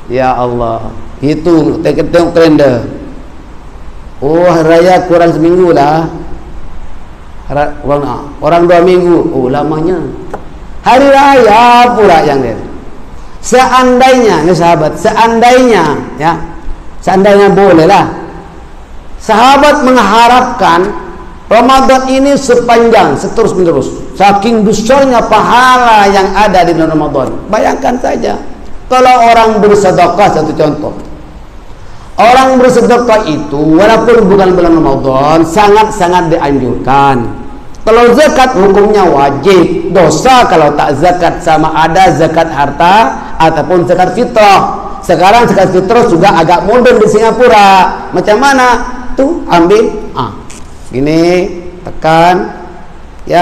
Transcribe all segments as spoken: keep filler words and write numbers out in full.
Ya Allah, hitung, tengok kalender. Oh, hari raya kurang seminggu lah. Orang, orang dua minggu. Oh, lamanya. Hari raya pula yang dia. Seandainya, ini sahabat, seandainya, ya, seandainya boleh lah. Sahabat mengharapkan Ramadan ini sepanjang, seterus menerus. Saking besarnya pahala yang ada di bulan Ramadan. Bayangkan saja, kalau orang bersedekah, satu contoh. Orang bersedekah itu walaupun bukan bulan Ramadan sangat-sangat dianjurkan. Kalau zakat hukumnya wajib, dosa kalau tak zakat, sama ada zakat harta ataupun zakat fitrah. Sekarang zakat fitrah sudah agak modern di Singapura. Macam mana? Tuh ambil, ah, gini, tekan, ya,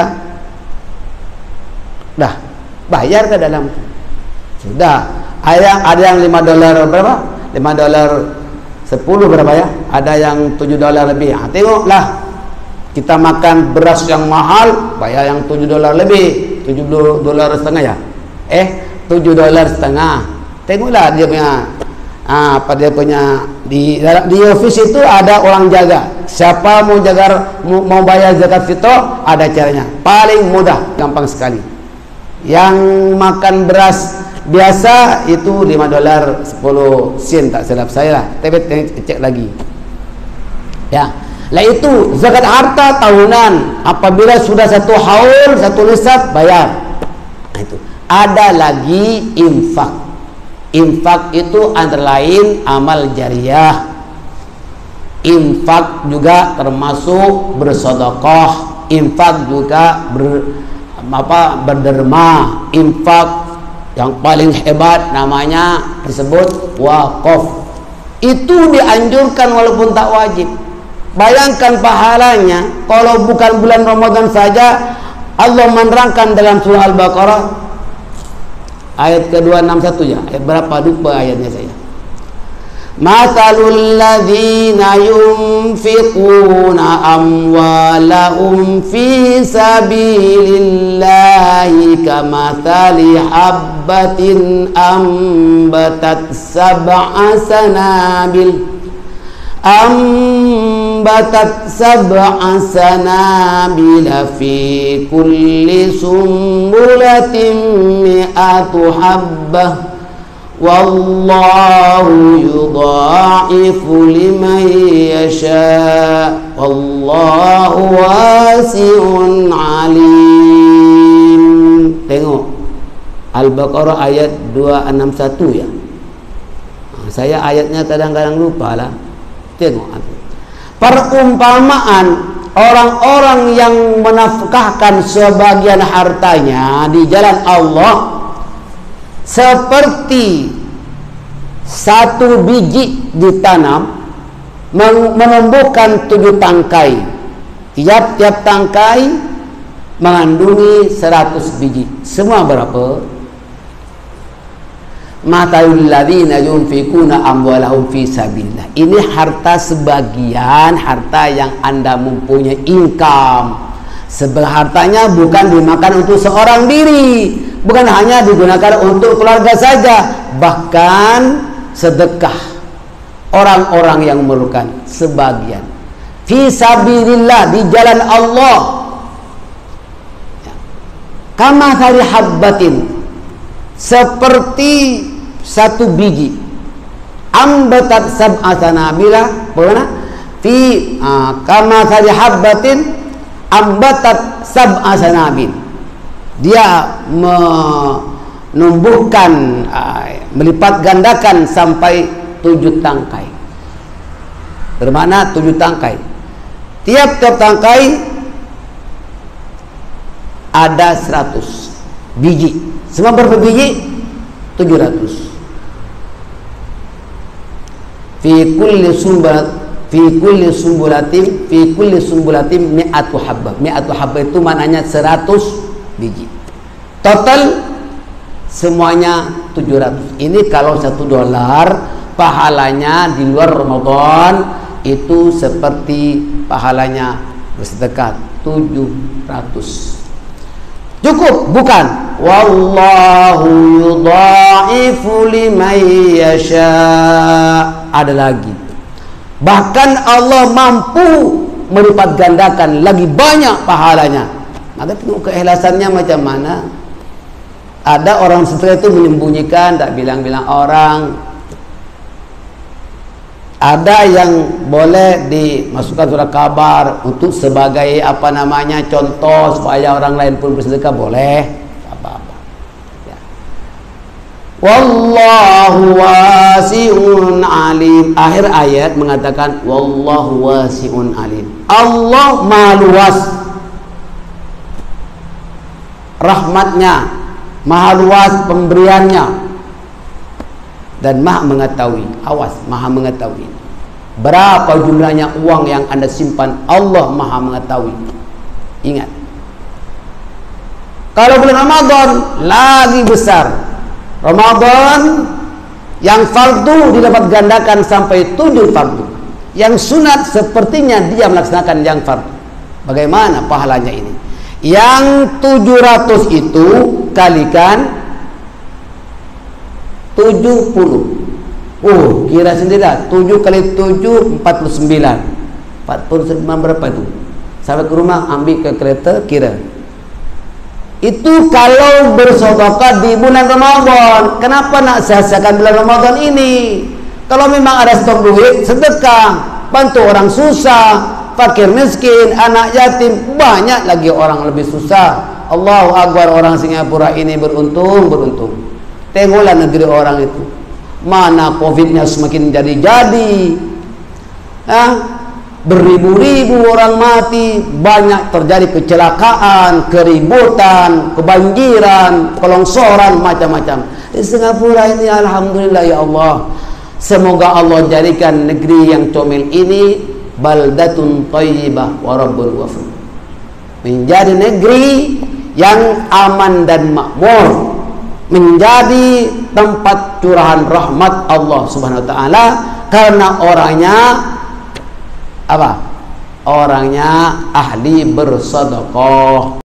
dah bayar ke dalam. Sudah. Ada ada yang lima dolar berapa? lima dolar sepuluh berapa ya? Ada yang tujuh dolar lebih. Ah, tengoklah. Kita makan beras yang mahal, bayar yang tujuh dolar lebih, tujuh dolar setengah ya? Eh, tujuh dolar setengah. Tengoklah dia punya, ah, apa dia punya di di office itu ada orang jaga. Siapa mau jaga mau, mau bayar zakat fitrah, ada caranya. Paling mudah, gampang sekali. Yang makan beras biasa itu lima dolar sepuluh sen tak silap saya lah. Tapi cek lagi. Ya. Lah itu zakat harta tahunan, apabila sudah satu haul, satu nisab bayar. Nah, itu. Ada lagi infak. Infak itu antara lain amal jariah. Infak juga termasuk bersedekah. Infak juga ber, apa berderma. Infak yang paling hebat namanya disebut wakaf. Itu dianjurkan walaupun tak wajib. Bayangkan pahalanya kalau bukan bulan Ramadan saja. Allah menerangkan dalam surah Al-Baqarah ayat ke dua enam satu ya. Ayat berapa lupa ayatnya saya. Matalul ladzina yunfiquna amwalahum fi sabilillahi kamathali habbatin ambatat sab'a sanabil ambatat sab'a sanabila fi kulli sumbulatin mi'atu habbah wallahu yudha'ifu liman yasha wallahu wasi'un alim. Tengok Al-Baqarah ayat dua enam satu ya. Saya ayatnya kadang-kadang lupa lah. Tengok perumpamaan orang-orang yang menafkahkan sebagian hartanya di jalan Allah seperti satu biji ditanam menumbuhkan tujuh tangkai. Tiap-tiap tangkai mengandungi seratus biji. Semua berapa? Matalul ladzina yunfikuna amwalahum fi sabilillah. Ini harta sebagian harta yang Anda mempunyai income. Sebagian hartanya bukan dimakan untuk seorang diri, bukan hanya digunakan untuk keluarga saja, bahkan sedekah orang-orang yang memerlukan sebagian. Fi sabilillah, di jalan Allah. Kama thari habbatin, seperti satu biji ambatat sab'a sanabila, bagaimana? Fi uh, kama thari habbatin ambatat sab'a sanabil. Dia menumbuhkan uh, melipat gandakan sampai tujuh tangkai. Bermakna tujuh tangkai. Tiap-tiap tangkai ada seratus biji. Semua berapa biji? tujuh ratus. Fi kulli sumbulat fi kulli sumbulatin fi kulli sumbulatin mi'atu habbah. Mi'atu habbah itu maknanya seratus biji. Total semuanya tujuh ratus. Ini kalau satu dolar pahalanya di luar Ramadan itu seperti pahalanya bersedekah tujuh ratus. Cukup? Bukan. Wallahu yudha'ifu liman yasha. Ada lagi. Bahkan Allah mampu melipat gandakan lagi banyak pahalanya. Maka tengok keikhlasannya macam mana. Ada orang setelah itu menyembunyikan, tak bilang-bilang orang. Ada yang boleh dimasukkan surat kabar untuk sebagai apa namanya contoh supaya orang lain pun bersedekah, boleh. Apa-apa. Ya. Wallahu wasi'un alim. Akhir ayat mengatakan wallahu wasi'un alim. Allah Maha luas rahmatnya, Maha luas pemberiannya, dan Maha mengetahui. Awas, Maha mengetahui berapa jumlahnya uang yang Anda simpan. Allah Maha mengetahui. Ingat, kalau bulan Ramadan lagi besar. Ramadan yang fardu didapat gandakan sampai tujuh fardu. Yang sunat sepertinya dia melaksanakan yang fardu. Bagaimana pahalanya ini? Yang tujuh ratus itu kalikan tujuh puluh. Oh, kira sendirilah. tujuh kali tujuh, empat puluh sembilan. empat puluh sembilan berapa itu? Sampai ke rumah, ambil ke kereta, kira. Itu kalau bersedekah di bulan Ramadan. Kenapa nak sia-siakan bulan Ramadan ini? Kalau memang ada stok duit, sedekah, bantu orang susah, fakir miskin, anak yatim, banyak lagi orang lebih susah. Allahu Akbar, orang Singapura ini beruntung, beruntung. Tengoklah negeri orang itu, mana covidnya semakin jadi-jadi. Hah? Beribu-ribu orang mati, banyak terjadi kecelakaan, keributan, kebanjiran, kelongsoran, macam-macam. Di Singapura ini alhamdulillah ya Allah. Semoga Allah jadikan negeri yang comel ini baldatun thayyibah wa rabbun ghafur. Menjadi negeri yang aman dan makmur, menjadi tempat curahan rahmat Allah Subhanahu wa taala, karena orangnya apa? Orangnya ahli bersedekah.